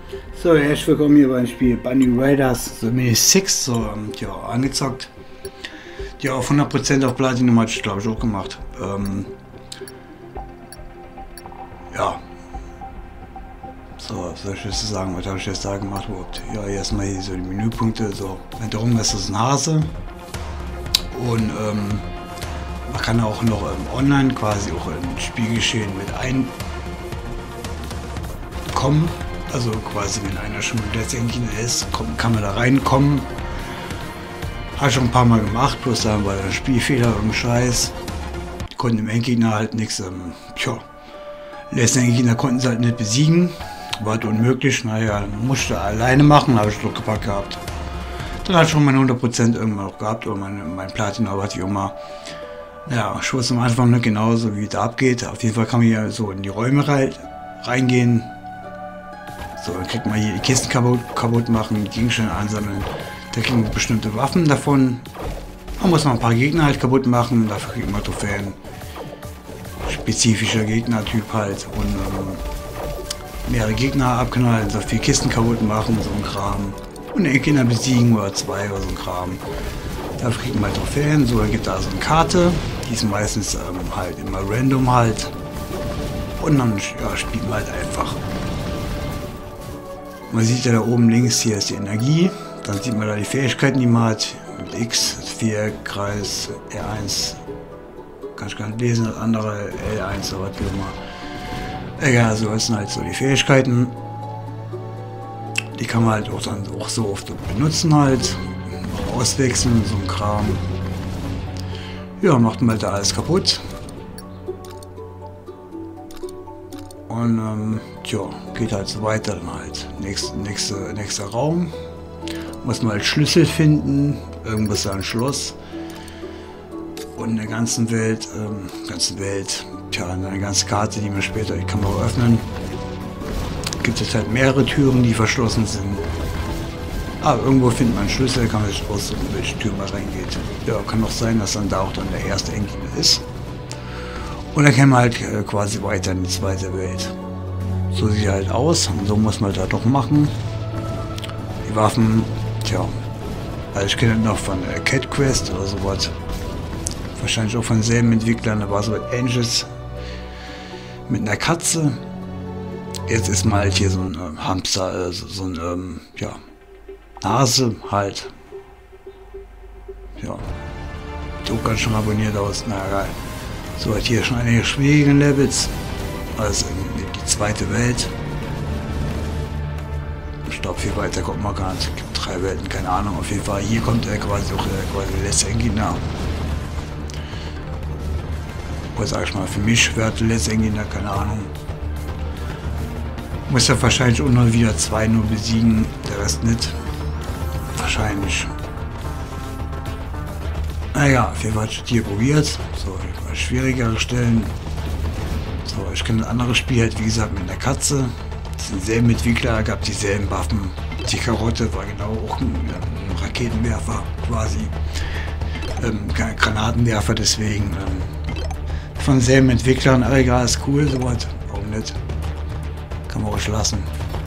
So, herzlich willkommen hier beim Spiel Bunny Raiders The Mini 6, so, ja, angezockt. Ja, auf 100% auf Platinum hatte ich, glaube ich, auch gemacht. Ja. So, was soll ich jetzt sagen? Was habe ich jetzt da gemacht überhaupt? Ja, erstmal hier so die Menüpunkte, so, darum ist das ein Hase. Und, man kann auch noch online quasi auch in Spielgeschehen mit einkommen. Also quasi, wenn einer schon letztendlich ist, kann man da reinkommen. Habe ich schon ein paar Mal gemacht, bloß da war der Spielfehler, irgendein Scheiß. Die konnten im Endgegner halt nichts, letztendlich konnten sie halt nicht besiegen. War halt unmöglich, naja, musste alleine machen, habe ich Druck gepackt gehabt. Dann hatte ich schon meine 100% irgendwann noch gehabt, oder mein Platin, aber hatte ich immer. Ja, ich wusste am Anfang nicht genauso, wie es da abgeht. Auf jeden Fall kann man hier so in die Räume reingehen. So, dann kriegt man hier die Kisten kaputt machen, Gegenstände einsammeln. Da kriegt man bestimmte Waffen davon. Man muss noch ein paar Gegner halt kaputt machen, dafür kriegt man Trophäen. Spezifischer Gegnertyp halt. Und mehrere Gegner abknallen, so 4 Kisten kaputt machen, so ein Kram. Und den Gegner besiegen oder 2 oder so ein Kram. Dafür kriegt man halt Trophäen. So, dann gibt es da so eine Karte. Die ist meistens halt immer random halt. Und dann ja, spielt man halt einfach. Man sieht ja da oben links, hier ist die Energie. Dann sieht man da die Fähigkeiten, die man hat. Mit X, 4, Kreis, R1. Kann ich gar nicht lesen, das andere L1 oder was wie immer. Egal, so das sind halt so die Fähigkeiten. Die kann man halt auch dann auch so oft benutzen halt. Auswechseln, so ein Kram. Ja, macht man halt da alles kaputt. Und tja, geht halt so weiter dann halt. Nächster Raum. Muss man halt Schlüssel finden. Irgendwas an Schloss. Und in der ganzen Welt, tja, eine ganze Karte, die man später, die kann man auch öffnen. Gibt es halt mehrere Türen, die verschlossen sind. Aber irgendwo findet man einen Schlüssel, kann man sich aussuchen, welche Tür man reingeht. Ja, kann auch sein, dass dann da auch dann der erste Endgegner ist. Und dann kann man halt quasi weiter in die zweite Welt. So sieht halt aus und so muss man da doch machen. Die Waffen, tja, also ich kenne das noch von Cat Quest oder sowas. Wahrscheinlich auch von selben Entwicklern, da war so Angels mit einer Katze. Jetzt ist mal halt hier so ein Hamster, so ein, ja, Nase halt. Ja, sieht auch ganz schon abonniert aus, na egal. So, hat hier schon einige schwierige Levels. Also in die zweite Welt. Ich glaube, viel weiter kommt man gar nicht. Es gibt 3 Welten, keine Ahnung. Auf jeden Fall, hier kommt er quasi auch der letzte Endgegner. Oder sag ich mal, für mich wäre der letzte Endgegner, keine Ahnung. Muss ja wahrscheinlich auch noch wieder 2 nur besiegen, der Rest nicht. Wahrscheinlich. Naja, auf jeden Fall habe ich hier probiert. So, schwierigere Stellen. So, ich kenne ein anderes Spiel halt, wie gesagt, mit einer Katze. Das sind selben Entwickler, gab dieselben Waffen. Die Karotte war genau auch ein Raketenwerfer quasi. Kein Granatenwerfer, deswegen. Von selben Entwicklern, aber egal, ist cool, sowas. Warum nicht? Kann man ruhig lassen.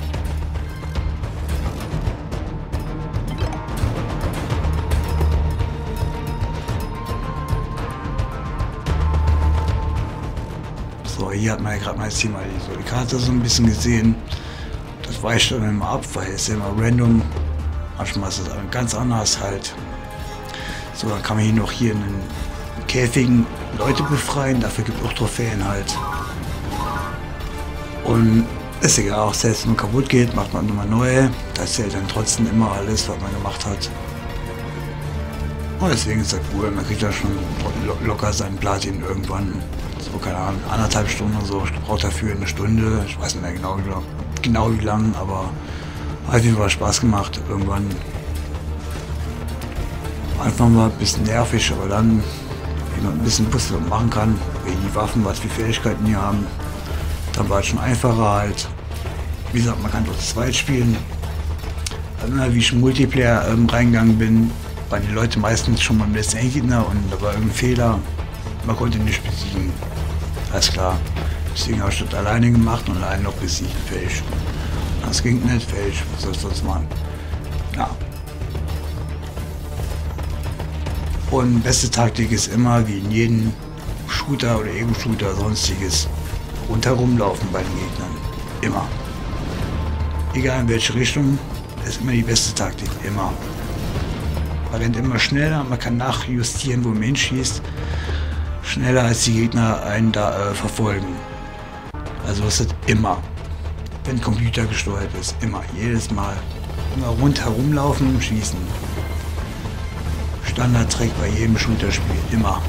So, hier hat man ja gerade mal jetzt hier mal die Karte so ein bisschen gesehen. Das weicht dann immer ab, weil es ja immer random. Manchmal ist es ganz anders halt. So, dann kann man hier noch hier in den Käfigen Leute befreien. Dafür gibt es auch Trophäen halt. Und ist egal, auch selbst wenn man kaputt geht, macht man nochmal neue. Das zählt dann trotzdem immer alles, was man gemacht hat. Und deswegen ist das cool, man kriegt ja schon locker seinen Platin irgendwann. So, keine Ahnung, 1,5 Stunden oder so. Ich brauche dafür 1 Stunde. Ich weiß nicht mehr genau wie lang, aber hat auf jeden Fall Spaß gemacht. Irgendwann. Am Anfang war ein bisschen nervig, aber dann, wie man ein bisschen Puzzle machen kann, wie die Waffen, was für Fähigkeiten die haben, dann war es schon einfacher halt. Wie gesagt, man kann doch zu zweit spielen. Wie ich im Multiplayer reingegangen bin, waren die Leute meistens schon beim letzten Endgegner und da war irgendein Fehler. Man konnte nicht besiegen. Alles klar. Deswegen habe ich das alleine gemacht und alleine noch besiegt. Fertig. Das ging nicht, falsch. Was soll ich sonst machen? Ja. Und beste Taktik ist immer, wie in jedem Shooter oder Ego-Shooter, sonstiges, rundherum laufen bei den Gegnern. Immer. Egal in welche Richtung, ist immer die beste Taktik. Immer. Man rennt immer schneller, man kann nachjustieren, wo man hinschießt. Schneller als die Gegner einen da verfolgen. Also ist das immer. Wenn Computer gesteuert ist. Immer. Jedes Mal. Immer rundherum laufen und schießen. Standard-Trick bei jedem Shooter-Spiel. Immer.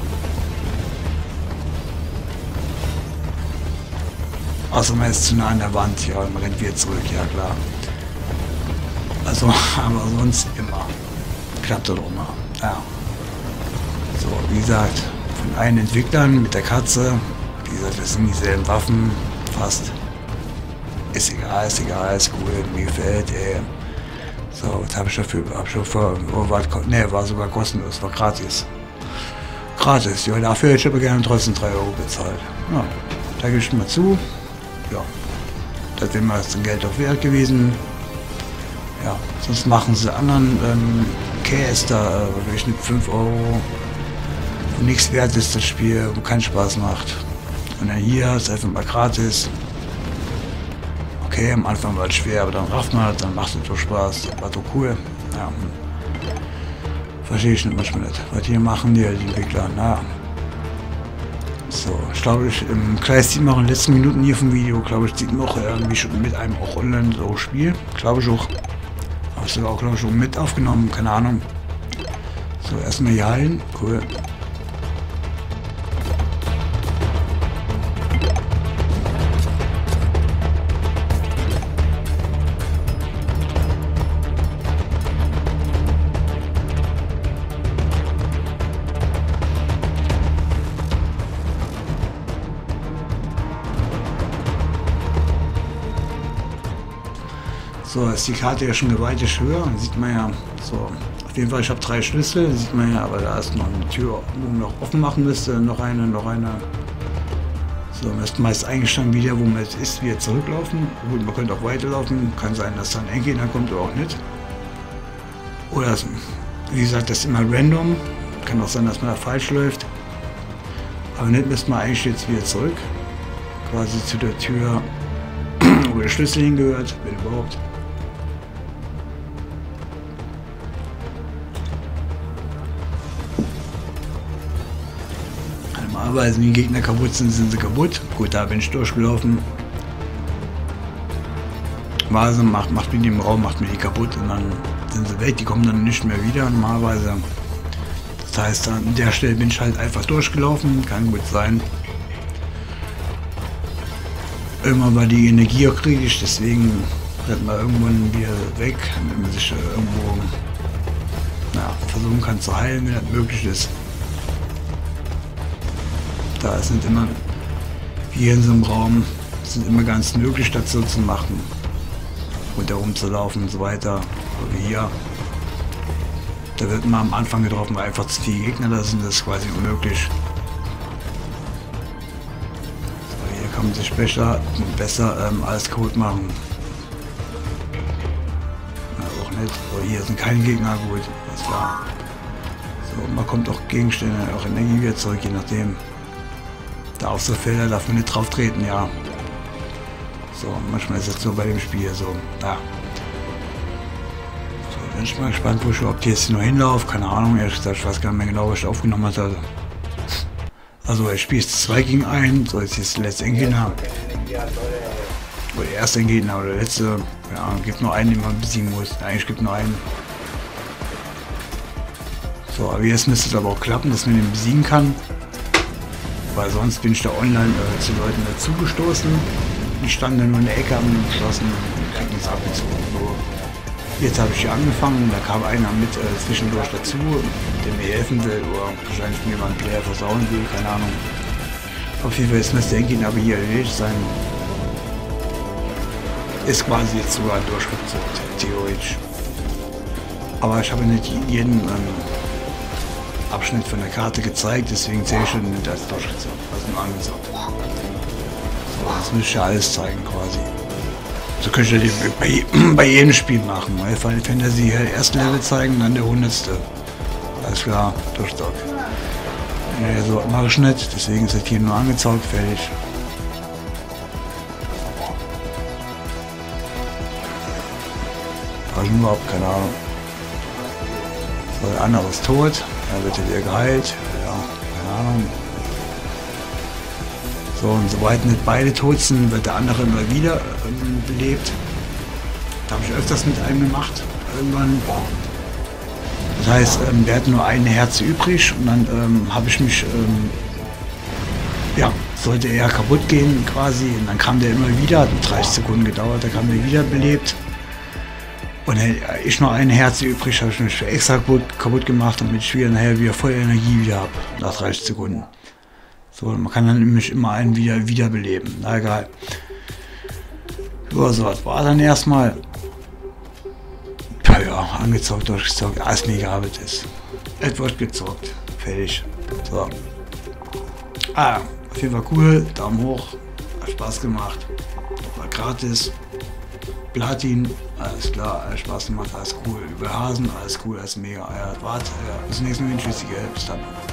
Außer man ist zu nah an der Wand. Ja, man rennt wieder zurück. Ja, klar. Also, aber sonst immer. Klappt das auch immer. Ja. So, wie gesagt, von allen Entwicklern mit der Katze. Wie gesagt, das sind dieselben Waffen. Fast. Ist egal, ist cool. Mir gefällt, ey. So, was habe ich dafür? War sogar kostenlos, war gratis. Gratis, ja, dafür hätte ich aber gerne trotzdem 3 Euro bezahlt. Ja, da gebe ich mal zu. Ja, das wäre mal das Geld auch wert gewesen. Ja, sonst machen sie anderen Käse da, Durchschnitt 5 Euro. Wo nichts wert ist das Spiel, wo keinen Spaß macht. Und dann hier ist einfach mal gratis. Okay, am Anfang war es schwer, aber dann rafft man, dann macht es doch Spaß, war doch cool. Ja. Verstehe ich nicht manchmal nicht. Was hier machen die Entwickler? Na. So, ich glaube, im Kreis sieht man auch in den letzten Minuten hier vom Video, glaube ich, sieht man auch irgendwie schon mit einem auch online so Spiel. Glaube ich auch. Habe ich sogar auch, glaube ich, schon mit aufgenommen, keine Ahnung. So, erstmal hier heilen. Cool. So, ist die Karte ja schon gewaltig höher, dann sieht man ja, so, auf jeden Fall, ich habe 3 Schlüssel, sieht man ja, aber da ist noch eine Tür, wo man noch offen machen müsste, noch eine. So, man ist meist eingestanden wieder, wo man jetzt ist, wieder zurücklaufen. Gut, man könnte auch weiterlaufen, kann sein, dass dann ein Endgegner kommt oder auch nicht. Oder, wie gesagt, das ist immer random, kann auch sein, dass man da falsch läuft. Aber nicht müsste man eigentlich jetzt wieder zurück, quasi zu der Tür, wo der Schlüssel hingehört, wenn überhaupt. Normalerweise, wenn die Gegner kaputt sind, sind sie kaputt. Gut, da bin ich durchgelaufen. Vase macht mit dem Raum, macht mir die kaputt und dann sind sie weg. Die kommen dann nicht mehr wieder normalerweise. Das heißt, an der Stelle bin ich halt einfach durchgelaufen. Kann gut sein. Irgendwann war die Energie auch kritisch, deswegen rennt man irgendwann wieder weg, wenn man sich irgendwo versuchen kann zu heilen, wenn das möglich ist. Da sind immer, wie hier in so einem Raum, sind immer ganz möglich, das so zu machen. Rundherum zu laufen und so weiter. Wie hier. Da wird man am Anfang getroffen, weil einfach zu viele Gegner da sind, das ist quasi unmöglich. So, hier kann man sich besser alles kaputt machen. Na, auch nicht. Aber hier sind keine Gegner gut, ist klar. So, man kommt auch Gegenstände, auch Energie wieder zurück, je nachdem. Da auf so Felder darf man nicht drauf treten, ja. So, manchmal ist es so bei dem Spiel so, ja. So, bin ich mal gespannt, wo ich überhaupt jetzt noch hinlaufe. Keine Ahnung, ehrlich gesagt, ich weiß gar nicht mehr genau, was ich aufgenommen hatte. Also, ich spiele 2 gegen 1, so jetzt ist der letzte Endgegner. Oder der erste Endgegner oder der letzte. Ja, gibt nur einen, den man besiegen muss. Eigentlich gibt nur einen. So, aber jetzt müsste es aber auch klappen, dass man den besiegen kann. Weil sonst bin ich da online zu Leuten dazugestoßen. Die standen dann nur in der Ecke, haben den beschlossen und kriegen es abgezogen. So. Jetzt habe ich hier angefangen, da kam einer mit zwischendurch dazu, der mir helfen will oder wahrscheinlich mir mal einen Player versauen will, keine Ahnung. Auf jeden Fall ist das Endgegner aber hier erledigt sein. Ist quasi jetzt sogar durchgezockt, theoretisch. Aber ich habe nicht jeden Abschnitt von der Karte gezeigt, deswegen zähle ich schon nicht als durchgezockt, also nur angesagt. So, das müsste ich ja alles zeigen quasi. So könnt ihr bei jedem Spiel machen. Bei Final Fantasy erst Level zeigen, dann der 100. Alles klar, Durchstock. Ja, so mache ich nicht, deswegen ist das hier nur angezockt, fertig. Habe ich überhaupt keine Ahnung. So, der andere ist tot, er wird wieder geheilt, ja, keine Ahnung. So, und soweit nicht beide tot sind, wird der andere immer wieder belebt. Da habe ich öfters mit einem gemacht, irgendwann. Das heißt, der hat nur ein Herz übrig und dann habe ich mich, ja, sollte er kaputt gehen quasi und dann kam der immer wieder, hat 30 Sekunden gedauert, da kam der wieder belebt. Und ich noch ein Herz übrig, habe ich mich extra kaputt gemacht, damit ich wieder voll Energie wieder habe, nach 30 Sekunden. So, man kann dann nämlich immer einen wiederbeleben. Na egal. So, was war dann erstmal? Ja, angezockt, durchgezockt, alles mir egal, was ist. Es wird gezockt. Fertig. So. Auf jeden Fall cool. Daumen hoch. Hat Spaß gemacht. War gratis. Platin. Alles klar. Alles Spaß gemacht. Alles cool. Über Hasen. Alles cool. Alles mega. Ja, warte. Ja, bis zum nächsten Mal. Tschüss. Bis dann.